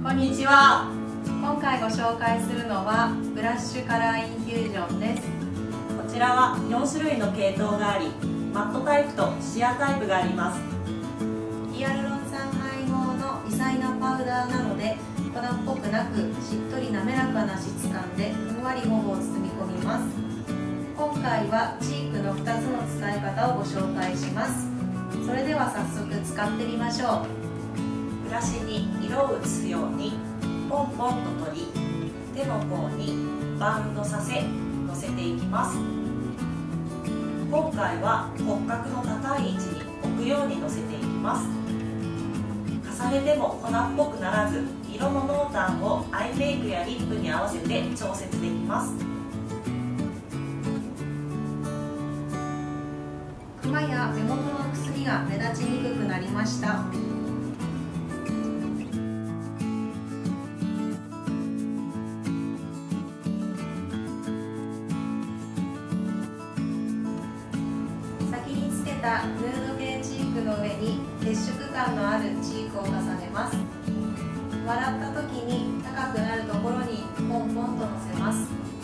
こんにちは。今回ご紹介するのはブラッシュカラーインフュージョンです。 こちらは4種類の系統があり、マットタイプとシアタイプがあります。 ヒアルロン酸配合の微細なパウダーなので粉っぽくなく、しっとり滑らかな質感でふんわり頬を包み込みます。今回はチークの2つの使い方をご紹介します。それでは早速使ってみましょう。 ブラシに色を移すようにポンポンと取り、手の甲にバウンドさせのせていきます。今回は骨格の高い位置に置くようにのせていきます。重ねても粉っぽくならず、色の濃淡をアイメイクやリップに合わせて調節できます。 クマや目元のくすみが目立ちにくくなりました。先につけたヌード系チークの上に血色感のあるチークを重ねます。笑った時に高くなるところにポンポンとのせます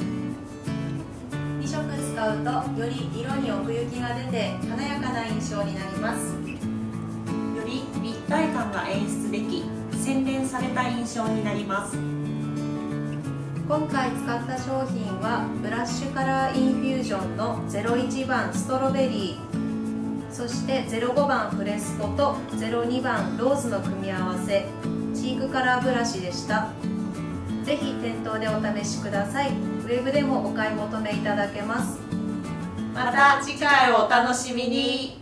。2色使うとより色に奥行きが出て華やかな印象になります。 より立体感が演出でき、洗練された印象になります。 今回使った商品はブラッシュカラーインフュージョンの01番ストロベリー、そして05番フレスコと02番ローズの組み合わせチークカラーブラシでした。ぜひ店頭でお試しください。ウェブでもお買い求めいただけます。 また次回をお楽しみに。